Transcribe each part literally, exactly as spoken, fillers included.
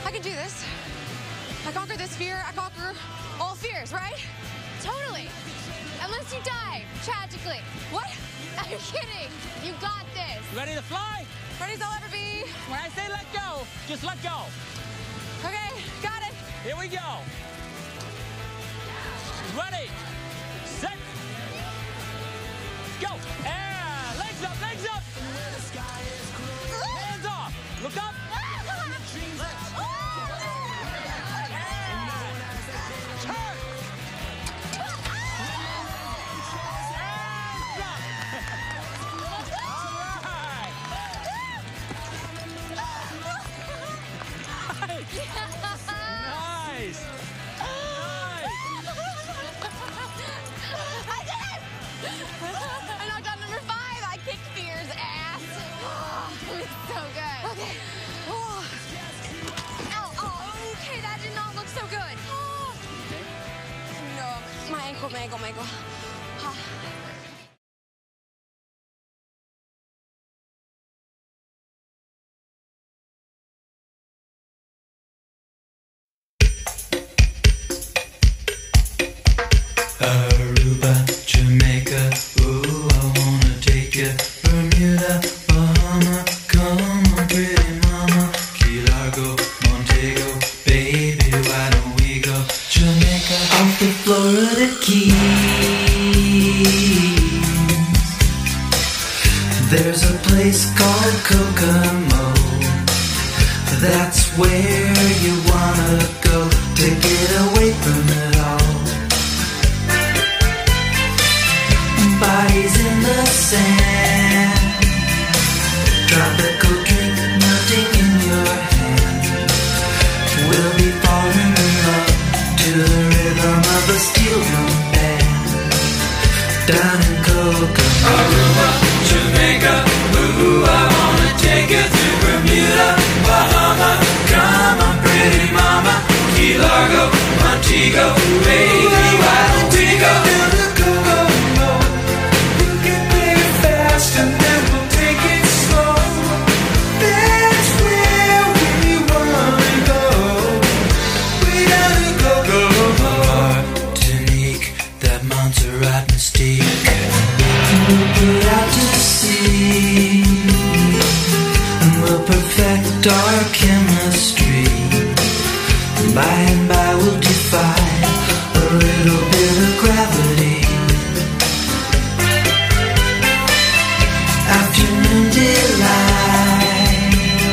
I can do this. I conquer this fear, I conquer all fears, right? Totally. Unless you die, tragically. What? I'm kidding. You got this. Ready to fly? Ready as I'll ever be. When I say let go, just let go. Okay, got it. Here we go. Ready, set, go. And legs up, legs up. Hands off. Look up. Turn. Nice! Nice! I did it! I knocked out number five. I kicked fear's ass. Oh, it was so good. Okay. Oh. Ow, oh, okay, that did not look so good. Oh. No, my ankle, my ankle, my ankle. Ah. Aruba, Jamaica, ooh, I wanna take you. Bermuda, Bahama, come on, pretty mama. Key Largo, Montego, baby, why don't we go? Jamaica, off the Florida Keys. There's a place called Kokomo. That's where you wanna go to get away from it all. Bodies in the sand, tropical drink melting in your hand. We'll be falling in love to the rhythm of a steel drum band. Down in Kokomo, Aruba, Jamaica, ooh, I wanna take you to Bermuda, Bahama. Come on, pretty mama, Key Largo, Montego, baby, why don't we go to the Kokomo? And then we'll take it slow. That's where we wanna go. We gotta go, go, go. Martinique, that Montserrat mystique. We'll put out to sea, and we'll perfect our chemistry. By and by we'll defy a little bit of gravity. Afternoon delight,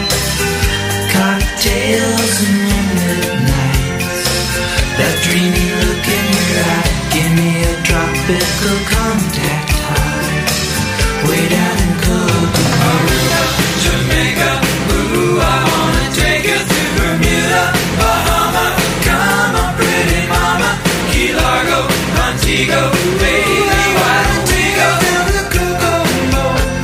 cocktails and moonlit nights. That dreamy look in your eye, give me a tropical contact high. Way down in Kokomo, Aruba, Jamaica, ooh, I wanna take you to Bermuda, Bahama. Come on, pretty mama, Key Largo, Montego, baby, why don't we go down to Kokomo?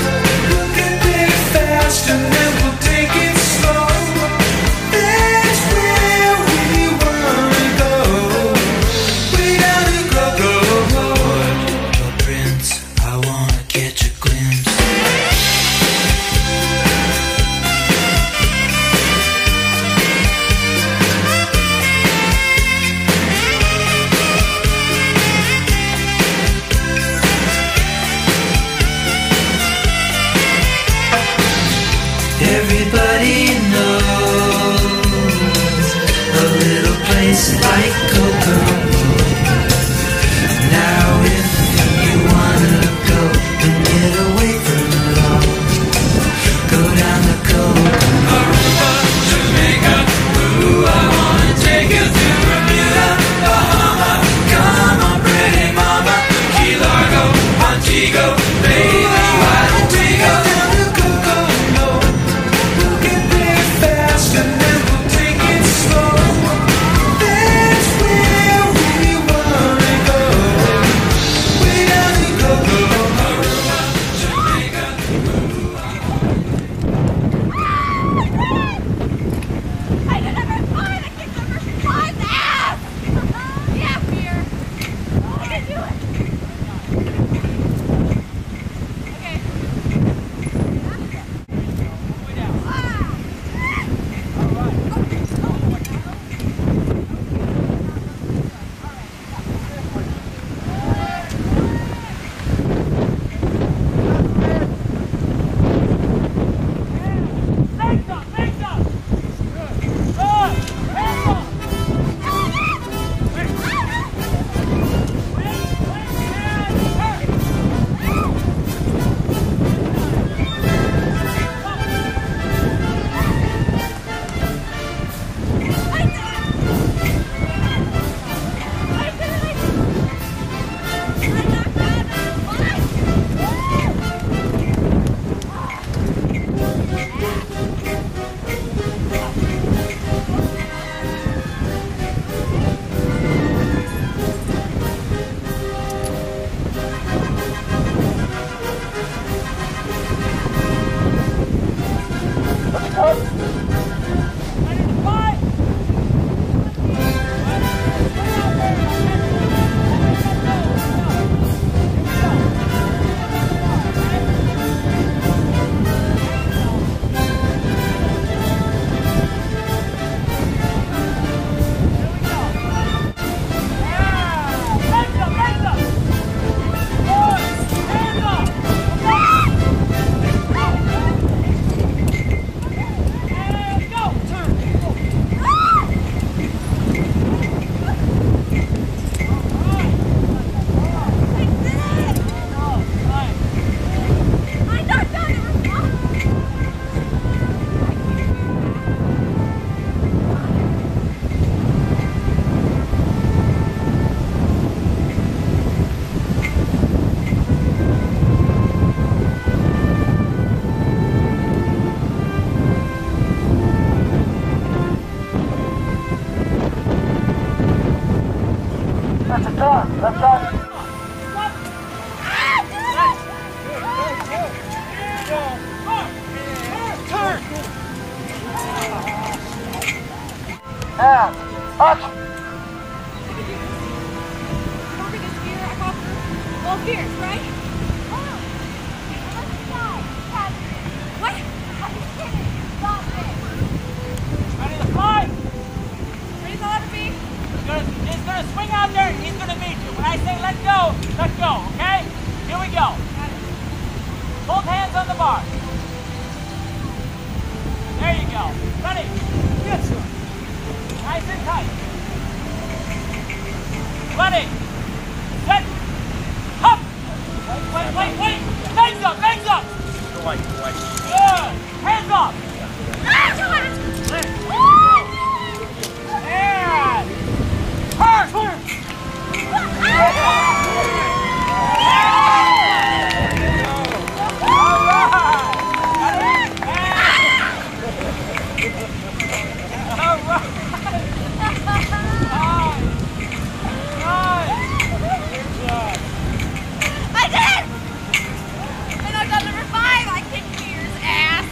And then we'll take it slow. That's where we wanna go. We gotta go, go, go. Port-au-Prince, And action! Cover this fear, I cover all fears, right? Oh, let's die. What? I'm just kidding. Stop it. Ready to fly? Ready to let it be? He's gonna, he's gonna swing out there. He's gonna meet you. When I say let go, let go. Okay? Here we go. Both hands on the bar. There you go. Ready? Yes, sir. Nice and tight. Ready? Set. Up. Wait, wait, wait, wait. Legs up, legs up. Wait, wait. Good. Hands up. Ah, come on. And turn. Turn. I did! And I've done number five. I kicked Fear's ass.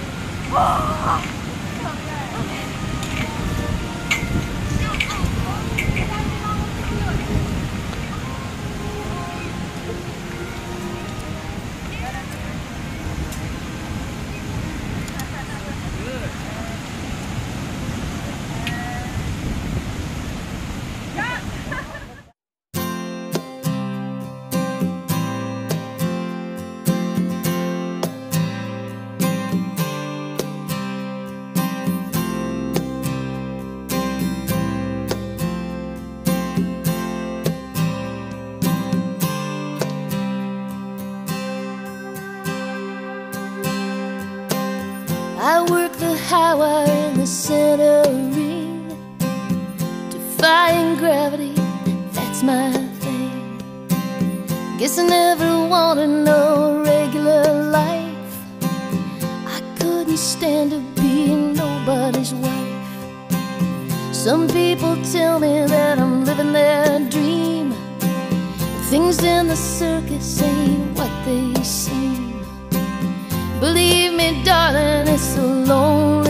I work the high wire in the center ring, defying gravity, that's my thing. Guess I never wanted no regular life. I couldn't stand to be nobody's wife. Some people tell me that I'm living their dream. Things in the circus ain't what they seem. Believe me, darling, it's so lonely